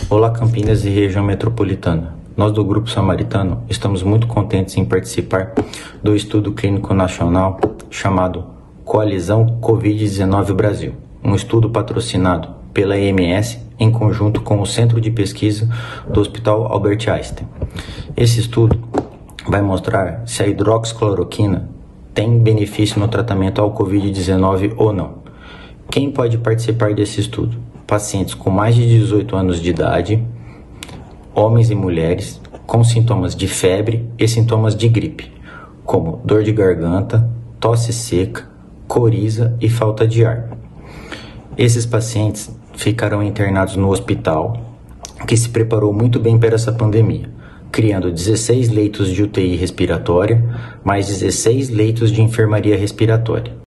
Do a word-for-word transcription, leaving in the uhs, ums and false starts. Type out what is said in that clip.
Olá, Campinas e região metropolitana. Nós do Grupo Samaritano estamos muito contentes em participar do estudo clínico nacional chamado Coalizão covid dezenove Brasil, um estudo patrocinado pela O M S em conjunto com o Centro de Pesquisa do Hospital Albert Einstein. Esse estudo vai mostrar se a hidroxicloroquina tem benefício no tratamento ao covid dezenove ou não. Quem pode participar desse estudo? Pacientes com mais de dezoito anos de idade, homens e mulheres com sintomas de febre e sintomas de gripe, como dor de garganta, tosse seca, coriza e falta de ar. Esses pacientes ficarão internados no hospital, que se preparou muito bem para essa pandemia, criando dezesseis leitos de U T I respiratória, mais dezesseis leitos de enfermaria respiratória.